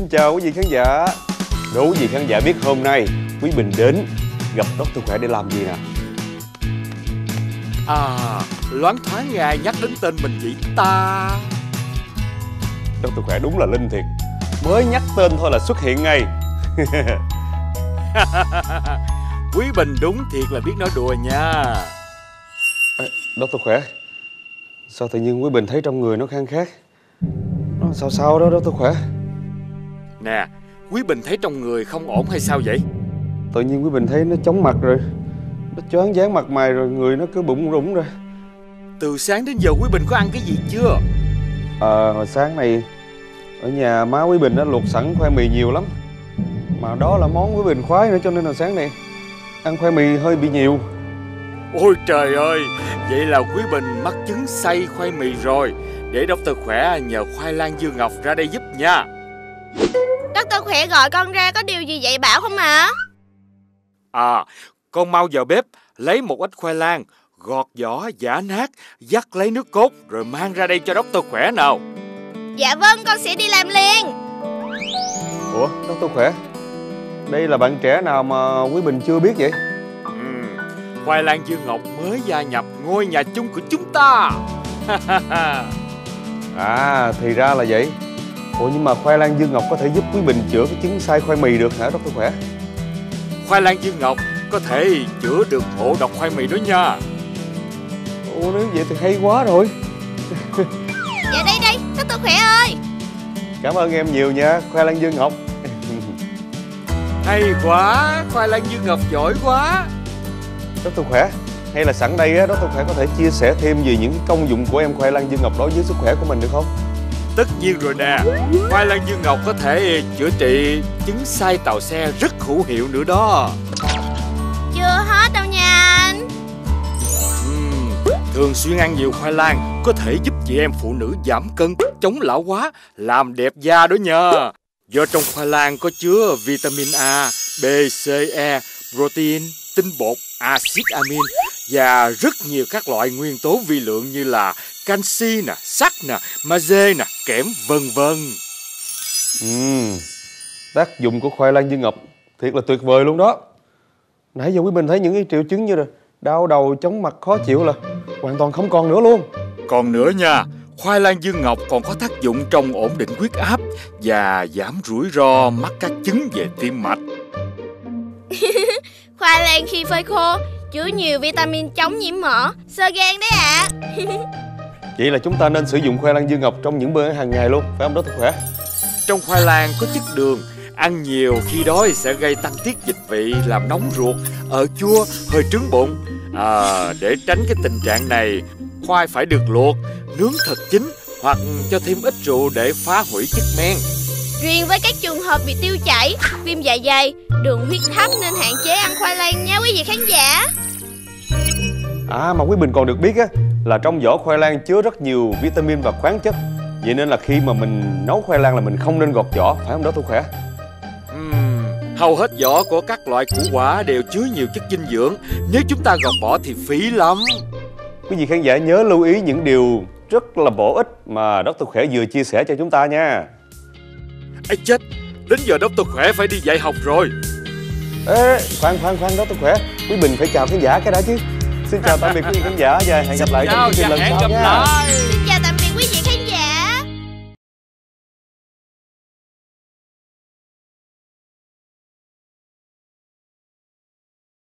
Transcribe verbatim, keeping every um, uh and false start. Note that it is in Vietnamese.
Xin chào quý vị khán giả. Đố quý vị khán giả biết hôm nay Quý Bình đến gặp Doctor Khỏe để làm gì nè? À, loáng thoáng nghe ai nhắc đến tên mình vậy ta? Doctor Khỏe đúng là linh thiệt, mới nhắc tên thôi là xuất hiện ngay. Quý Bình đúng thiệt là biết nói đùa nha. À, Doctor Khỏe, sao tự nhiên Quý Bình thấy trong người nó khang khác? Nó sao sao đó Doctor Khỏe? Nè, Quý Bình thấy trong người không ổn hay sao vậy? Tự nhiên Quý Bình thấy nó chóng mặt rồi, nó choáng váng mặt mày rồi, người nó cứ bụng rủng rồi. Từ sáng đến giờ Quý Bình có ăn cái gì chưa? Ờ, hồi sáng này ở nhà má Quý Bình đã luộc sẵn khoai mì nhiều lắm. Mà đó là món Quý Bình khoái nữa, cho nên là sáng này ăn khoai mì hơi bị nhiều. Ôi trời ơi, vậy là Quý Bình mắc chứng say khoai mì rồi. Để Doctor Khỏe nhờ Khoai Lang Dương Ngọc ra đây giúp nha. Doctor Khỏe gọi con ra có điều gì dạy bảo không ạ? À, con mau vào bếp lấy một ít khoai lang, gọt vỏ giã nát, vắt lấy nước cốt rồi mang ra đây cho Doctor Khỏe nào. Dạ vâng, con sẽ đi làm liền. Ủa, Doctor Khỏe, đây là bạn trẻ nào mà Quý Bình chưa biết vậy? Ừ, Khoai Lang Dương Ngọc mới gia nhập ngôi nhà chung của chúng ta. À, thì ra là vậy. Ủa, nhưng mà Khoai Lang Dương Ngọc có thể giúp Quý Bình chữa cái chứng sai khoai mì được hả Doctor Khỏe? Khoai Lang Dương Ngọc có thể chữa được ngộ độc khoai mì đó nha. Ủa, nếu vậy thì hay quá rồi. Dạ đây đây, Doctor Khỏe ơi. Cảm ơn em nhiều nha, Khoai Lang Dương Ngọc. Hay quá, Khoai Lang Dương Ngọc giỏi quá. Doctor Khỏe, hay là sẵn đây á, Doctor Khỏe có thể chia sẻ thêm về những công dụng của em Khoai Lang Dương Ngọc đối với sức khỏe của mình được không? Tất nhiên rồi nè, Khoai Lang Dương Ngọc có thể chữa trị chứng sai tàu xe rất hữu hiệu nữa đó. Chưa hết đâu nha anh. uhm, Thường xuyên ăn nhiều khoai lang có thể giúp chị em phụ nữ giảm cân, chống lão hóa, làm đẹp da đó nha. Do trong khoai lang có chứa vitamin A, B, C, E, protein, tinh bột, axit amin và rất nhiều các loại nguyên tố vi lượng như là canxi nè, sắt nè, magie nè, kẽm vân vân. Uhm, tác dụng của Khoai Lang Dương Ngọc thiệt là tuyệt vời luôn đó. Nãy giờ Quý Bình thấy những cái triệu chứng như là đau đầu, chóng mặt, khó chịu là hoàn toàn không còn nữa luôn. Còn nữa nha, Khoai Lang Dương Ngọc còn có tác dụng trong ổn định huyết áp và giảm rủi ro mắc các chứng về tim mạch. Khoai lang khi phơi khô chứa nhiều vitamin chống nhiễm mỡ, xơ gan đấy ạ. À. Vậy là chúng ta nên sử dụng Khoai Lang Dương Ngọc trong những bữa ăn hàng ngày luôn, phải không Doctor Khỏe? Trong khoai lang có chất đường, ăn nhiều khi đói sẽ gây tăng tiết dịch vị, làm nóng ruột, ở chua, hơi trướng bụng. À, để tránh cái tình trạng này, khoai phải được luộc, nướng thật chín hoặc cho thêm ít rượu để phá hủy chất men. Riêng với các trường hợp bị tiêu chảy, viêm dạ dày, đường huyết thấp nên hạn chế ăn khoai lang nha quý vị khán giả. À, mà Quý Bình còn được biết á là trong vỏ khoai lang chứa rất nhiều vitamin và khoáng chất. Vậy nên là khi mà mình nấu khoai lang là mình không nên gọt vỏ, phải không Doctor Khỏe? Uhm, hầu hết vỏ của các loại củ quả đều chứa nhiều chất dinh dưỡng. Nếu chúng ta gọt bỏ thì phí lắm. Quý vị khán giả nhớ lưu ý những điều rất là bổ ích mà Doctor Khỏe vừa chia sẻ cho chúng ta nha. Ê chết, đến giờ Doctor Khỏe phải đi dạy học rồi. Ê, khoan khoan khoan Doctor Khỏe, Quý Bình phải chào khán giả cái đã chứ. Xin chào tạm biệt quý vị khán giả và hẹn gặp lại trong chương trình lần sau nha.